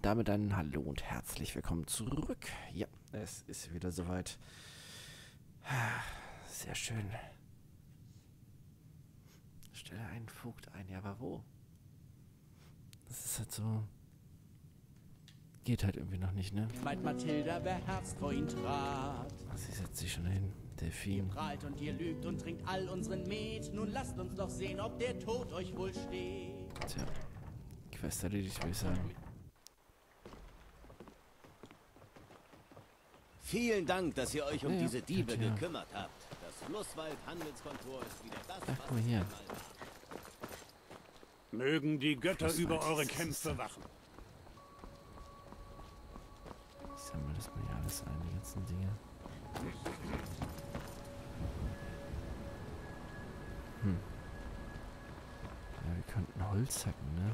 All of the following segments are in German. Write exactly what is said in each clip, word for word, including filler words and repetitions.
damit ein Hallo und herzlich willkommen zurück. Ja, es ist wieder soweit. Sehr schön. Stelle einen Vogt ein. Ja, aber wo? Das ist halt so... Geht halt irgendwie noch nicht, ne? Meint Mathilda beherzt, wo ihn trat. Ach, sie setzt sich schon hin. Delfin. Ihr prahlt und ihr lügt und trinkt all unseren Met. Nun lasst uns doch sehen, ob der Tod euch wohl steht. Tja, Quest erledigt, würde ich sagen. Vielen Dank, dass ihr euch um Ja, ja, diese Diebe ja. gekümmert habt. Das Flusswald-Handelskontor ist wieder das, Ach, was guck mal hier. es einmal war. Mögen die Götter Was über weiß eure ich, das ist Kämpfe wachen. Ich sammle das mal hier alles ein, die ganzen Dinge. Hm. Ja, wir könnten Holz hacken, ne?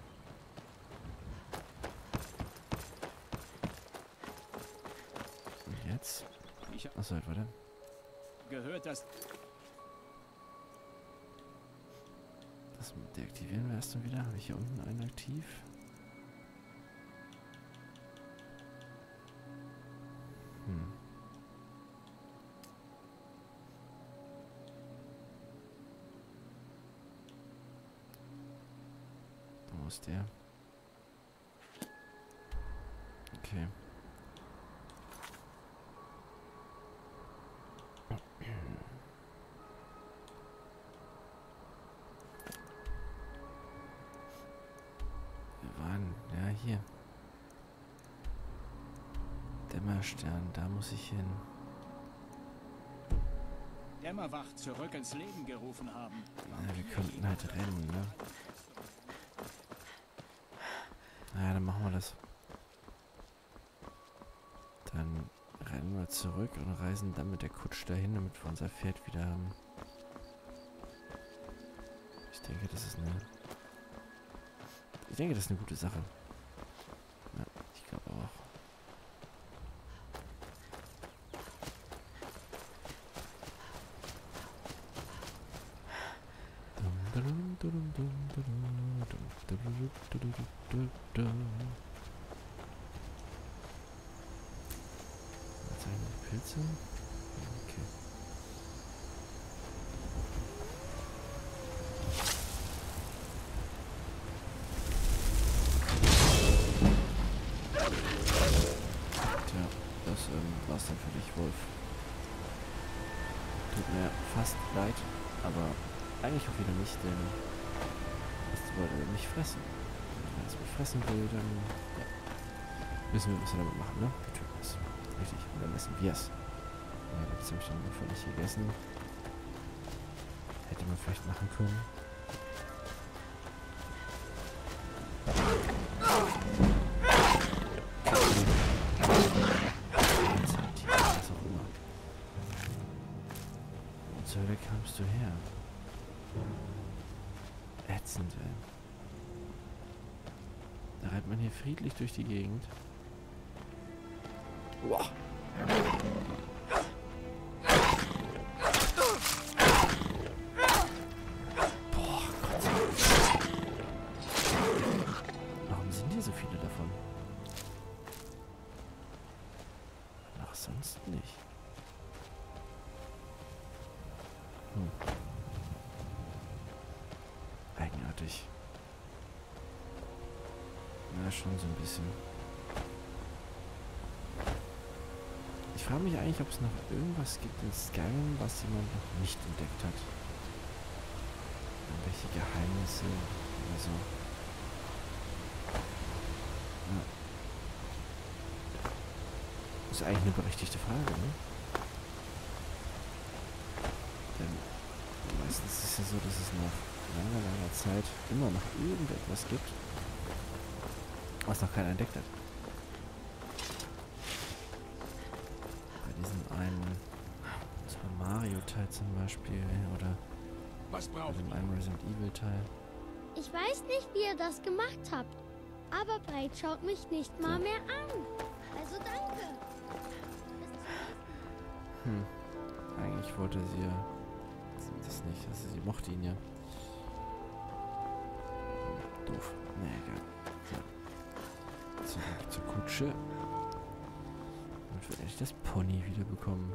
Und jetzt? Ich hab Achso, warte. gehört, dass... Das deaktivieren wir erst mal wieder. Habe ich hier unten einen aktiv? Hm. Wo ist der? Okay. Wir waren, ja, hier. Dämmerstern, da muss ich hin. Dämmerwacht zurück ins Leben gerufen haben. Ja, wir könnten halt rennen, ne? Naja, dann machen wir das. Dann rennen wir zurück und reisen dann mit der Kutsche dahin, damit wir unser Pferd wieder haben. Ich denke, das ist eine... Ich denke, das ist eine gute Sache. Ja, ich glaube auch. Was sind die Pilze? Okay. Tja, das ähm, war's dann für dich, Wolf. Tut mir fast leid, aber eigentlich auch wieder nicht, denn jetzt wollte er mich fressen. Wenn er es mich fressen will, dann ja, wissen wir, was wir damit machen, ne? Wir töten es. Richtig, und dann essen wir es. Ja, jetzt habe ich dann völlig gegessen. Hätte man vielleicht machen können. Was auch immer. Wo zur Hölle kamst du her? Ätzend, ey. Da rennt man hier friedlich durch die Gegend. Boah. Boah, Gott sei Dank. Warum sind hier so viele davon? Ach, sonst nicht. Hm. Eigenartig. Na, schon so ein bisschen. Ich frage mich eigentlich, ob es noch irgendwas gibt in Skyrim, was jemand noch nicht entdeckt hat. Irgendwelche Geheimnisse oder so. Ja. Das ist eigentlich eine berechtigte Frage, ne? Denn meistens ist es ja so, dass es nach langer, langer Zeit immer noch irgendetwas gibt, was noch keiner entdeckt hat. Bei diesem einen Super Mario Teil zum Beispiel oder Was bei braucht dem ihr? einen Resident Evil Teil. Ich weiß nicht, wie ihr das gemacht habt, aber Breit schaut mich nicht mal mehr an. Also danke. Hm. Eigentlich wollte sie ja das nicht. Also sie mochte ihn ja. Doof. Na egal. Zurück zur Kutsche. Und werde ich das Pony wieder bekommen.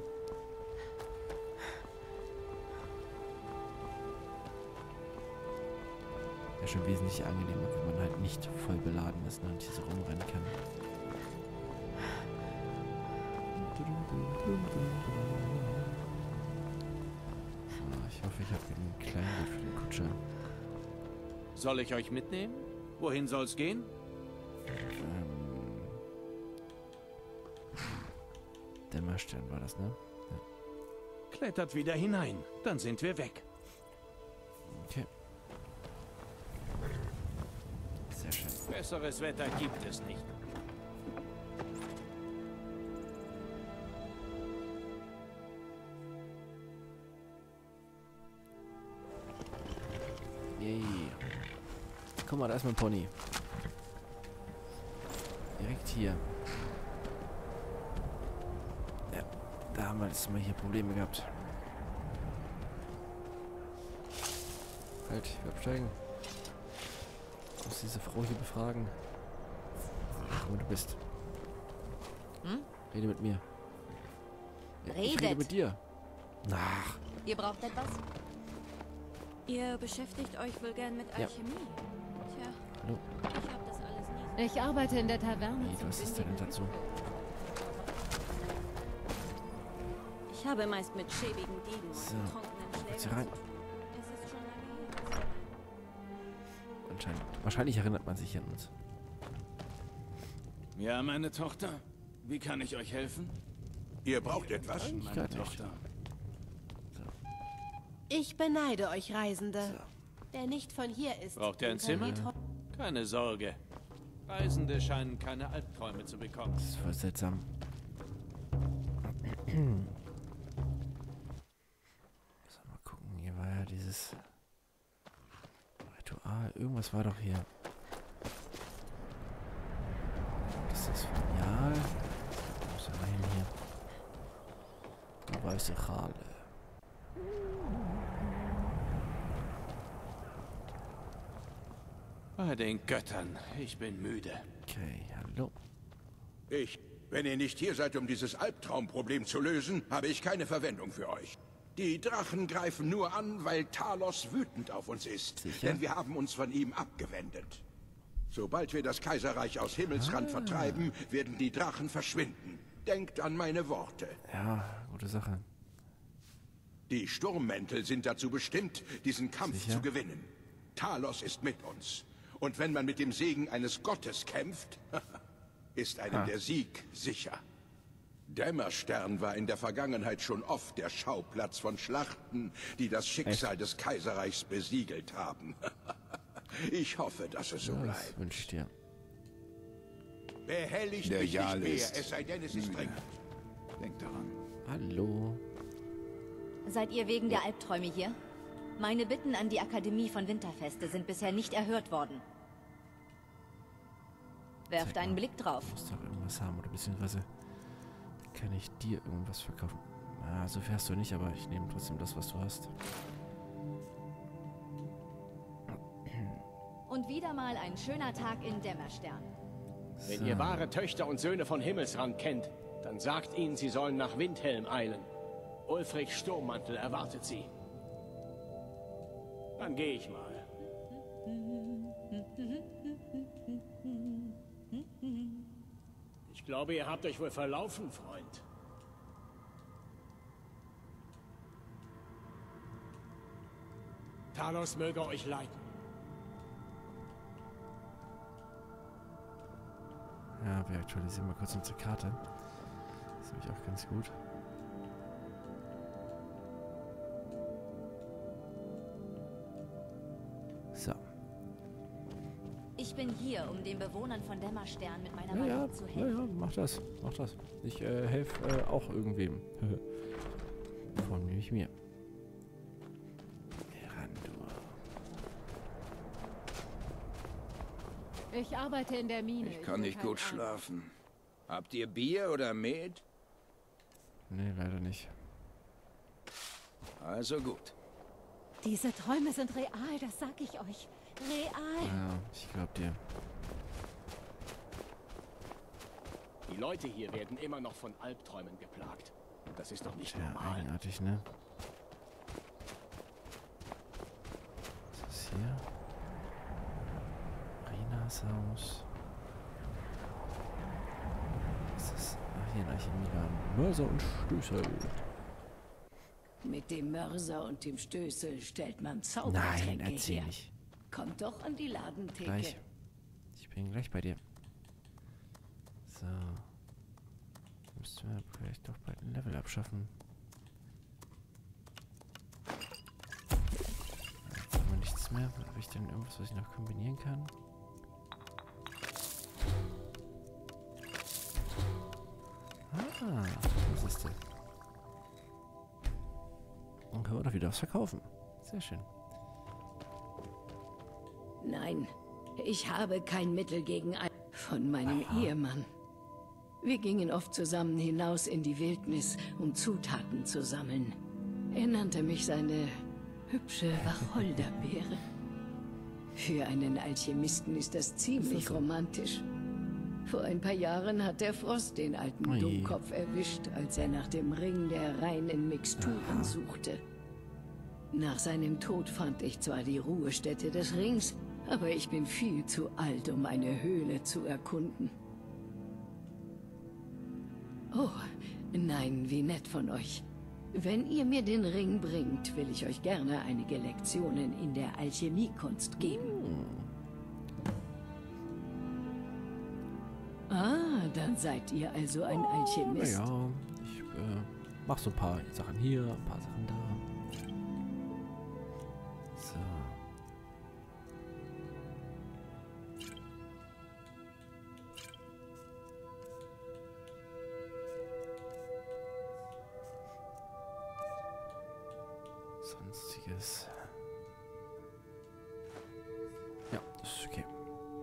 Wäre schon wesentlich angenehmer, wenn man halt nicht voll beladen ist, ne, und hier so rumrennen kann. So, ich hoffe, ich habe genug Kleingeld für den Kutscher. Soll ich euch mitnehmen? Wohin soll's gehen? Ähm, Dämmerstern war das, ne? Ja. Klettert wieder hinein, dann sind wir weg. Okay. Sehr schön. Besseres Wetter gibt es nicht. Yay. Guck mal, da ist mein Pony. Direkt hier. Ja, da haben wir jetzt mal hier Probleme gehabt. Halt, ich will absteigen. Ich muss diese Frau hier befragen. Wo du bist. Hm? Rede mit mir. Ja, ich Redet. rede mit dir. Ach, Ihr braucht etwas? Ihr beschäftigt euch wohl gern mit Ja. Alchemie. Tja, hallo. ich hab das alles nie. Ich arbeite in der Taverne. Nee, zum was ist denn bündigen dazu? Ich habe meist mit schäbigen Dieben und So, betrunkenen jetzt Schlägern rein. zu tun. Es ist schon lange her. Anscheinend. Wahrscheinlich erinnert man sich an uns. Ja, meine Tochter. Wie kann ich euch helfen? Ihr braucht etwas? Ich Meine gar nicht. Tochter. Ich beneide euch Reisende. So. Wer nicht von hier ist, Braucht ihr ein dem Zimmer? kann die Tro- Keine Sorge. Reisende scheinen keine Albträume zu bekommen. Das ist voll seltsam. So, mal gucken. Hier war ja dieses Ritual. Irgendwas war doch hier. Das ist das Filial. Wo ist denn hin hier? Die weiße Schale. Bei den Göttern. Ich bin müde. Okay, hallo. Ich. Wenn ihr nicht hier seid, um dieses Albtraumproblem zu lösen, habe ich keine Verwendung für euch. Die Drachen greifen nur an, weil Talos wütend auf uns ist. Sicher? Denn wir haben uns von ihm abgewendet. Sobald wir das Kaiserreich aus Himmelsrand Ah. vertreiben, werden die Drachen verschwinden. Denkt an meine Worte. Ja, gute Sache. Die Sturmmäntel sind dazu bestimmt, diesen Kampf Sicher? zu gewinnen. Talos ist mit uns. Und wenn man mit dem Segen eines Gottes kämpft, ist einem Ah. der Sieg sicher. Dämmerstern war in der Vergangenheit schon oft der Schauplatz von Schlachten, die das Schicksal des Kaiserreichs besiegelt haben. Ich hoffe, dass es so Ja, das bleibt. wünsche ich dir. Behelligt Der mich Jarl nicht mehr, ist es sei denn, es ist müde. dringend. Denkt daran. Hallo. Seid ihr wegen der Albträume hier? Meine Bitten an die Akademie von Winterfeste sind bisher nicht erhört worden. Werft Zeig einen mal. Blick drauf. Du musst doch irgendwas haben, oder beziehungsweise kann ich dir irgendwas verkaufen. Ah, so fährst du nicht, aber ich nehme trotzdem das, was du hast. Und wieder mal ein schöner Tag in Dämmerstern. Wenn So. ihr wahre Töchter und Söhne von Himmelsrand kennt, dann sagt ihnen, sie sollen nach Windhelm eilen. Ulfric Sturmmantel erwartet sie. Dann gehe ich mal. Ich glaube, ihr habt euch wohl verlaufen, Freund. Talos möge euch leiten. Ja, wir aktualisieren mal kurz unsere Karte. Das ist nämlich auch ganz gut. So. Ich bin hier, um den Bewohnern von Dämmerstern mit meiner Ja, ja, Magie zu ja, helfen. ja, mach das. Mach das. Ich äh, helfe äh, auch irgendwem. Vor allem nämlich mir. Randur. Ich arbeite in der Mine. Ich kann bin nicht kein gut Arzt. schlafen. Habt ihr Bier oder Met? Nee, leider nicht. Also gut. Diese Träume sind real, das sag ich euch. Real. Ja, ich glaub dir. Die Leute hier werden immer noch von Albträumen geplagt. Das ist doch nicht Ja, normal. eigenartig, ne? Was ist hier? Rinas Haus. Was ist das? Ach, hier ein Alchemieladen. Mörser und Stößel. Mit dem Mörser und dem Stößel stellt man Nein, Zaubertränke erzähl her. nicht. Kommt doch an die Ladentheke. Gleich. Ich bin gleich bei dir. So. Müssten wir vielleicht doch bald ein Level abschaffen. Jetzt haben wir nichts mehr. Habe ich denn irgendwas, was ich noch kombinieren kann? Ah, was ist das? Und können wir doch wieder was verkaufen. Sehr schön. Nein, ich habe kein Mittel gegen ein von meinem Aha. Ehemann. Wir gingen oft zusammen hinaus in die Wildnis, um Zutaten zu sammeln. Er nannte mich seine hübsche Wacholderbeere. Für einen Alchemisten ist das ziemlich so? romantisch. Vor ein paar Jahren hat der Frost den alten Ui. Dummkopf erwischt, als er nach dem Ring der reinen Mixturen Aha. suchte. Nach seinem Tod fand ich zwar die Ruhestätte des Rings, aber ich bin viel zu alt, um eine Höhle zu erkunden. Oh, nein, wie nett von euch. Wenn ihr mir den Ring bringt, will ich euch gerne einige Lektionen in der Alchemiekunst geben. Ah, dann seid ihr also ein Alchemist. Ja, ich äh, mach so ein paar Sachen hier, ein paar Sachen da. So. Sonstiges. Ja, das ist okay.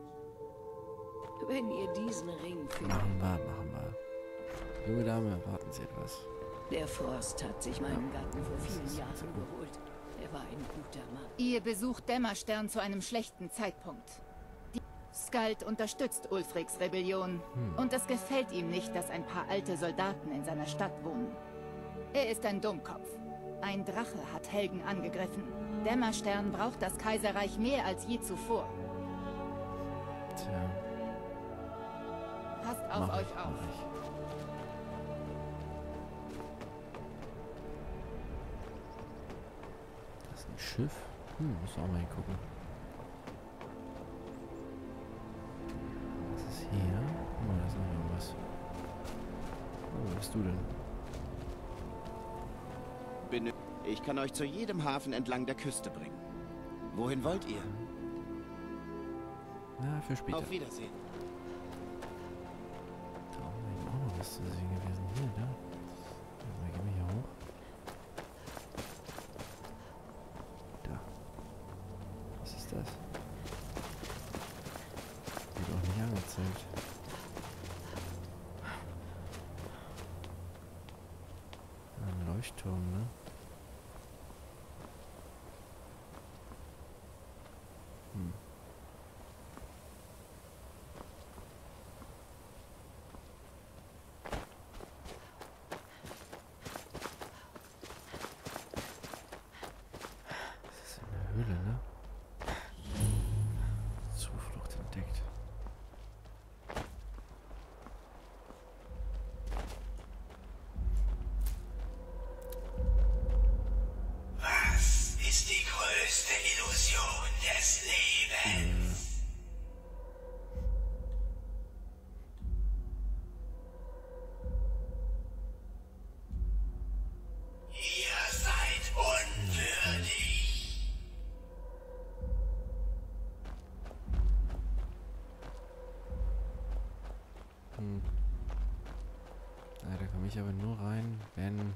Wenn ihr diesen Ring findet. Machen wir, machen wir. Junge Dame, warten Sie etwas. Der Forst hat sich meinen Gatten vor vielen Jahren geholt. Er war ein guter Mann. Ihr besucht Dämmerstern zu einem schlechten Zeitpunkt. Die Skald unterstützt Ulfriks Rebellion. Hm. Und es gefällt ihm nicht, dass ein paar alte Soldaten in seiner Stadt wohnen. Er ist ein Dummkopf. Ein Drache hat Helgen angegriffen. Dämmerstern braucht das Kaiserreich mehr als je zuvor. Tja. Passt auf Mach euch ich, auf. mach ich. Das ist ein Schiff. Hm, muss auch mal hingucken. Was ist hier? Oh, da ist noch irgendwas. Oh, was bist du denn? Bin ich kann euch zu jedem Hafen entlang der Küste bringen. Wohin wollt ihr? Na, für später. Auf Wiedersehen. Da oben wäre auch noch was zu sehen gewesen. Hier, da. Mal gehen wir hier hoch. Da. Was ist das? Wird auch nicht angezeigt. Ein Leuchtturm, ne? Hm. Das ist eine Höhle, ne? Zuflucht entdeckt. Was ist die größte Illusion des Lebens? Ihr seid unwürdig. Hm. Ja, da komme ich aber nur rein, wenn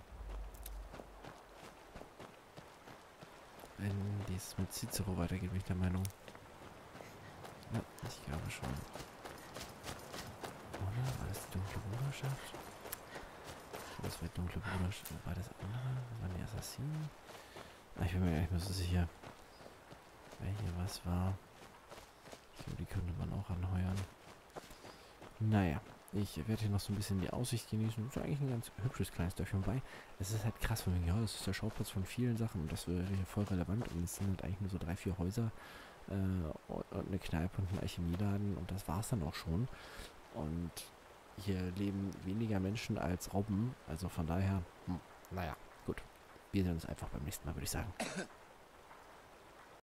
wenn dies mit Cicero weitergeht, bin ich der Meinung. Ja, ich glaube schon. Oder? War das die dunkle Bruderschaft? Das war die dunkle Bruderschaft. War das andere? Das waren die Assassinen? Ah, ich bin mir gar nicht mehr so sicher, wer hier was war. Ich glaube, die könnte man auch anheuern. Naja, Ich werde hier noch so ein bisschen die Aussicht genießen. Das ist eigentlich ein ganz hübsches kleines Dörfchen. Wobei, es ist halt krass von wegen, ja, das ist der Schauplatz von vielen Sachen und das wäre hier voll relevant. Und es sind halt eigentlich nur so drei, vier Häuser äh, und eine Kneipe und ein Alchemieladen und das war's dann auch schon. Und hier leben weniger Menschen als Robben. Also von daher, hm, naja, gut. Wir sehen uns einfach beim nächsten Mal, würde ich sagen.